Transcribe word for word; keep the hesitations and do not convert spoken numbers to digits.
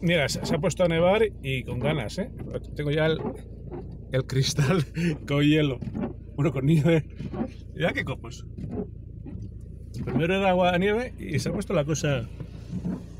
Mira, se, se ha puesto a nevar y con ganas, ¿eh? Tengo ya el, el cristal con hielo. Bueno, con nieve. Mira qué copos. Primero era agua a nieve y se ha puesto la cosa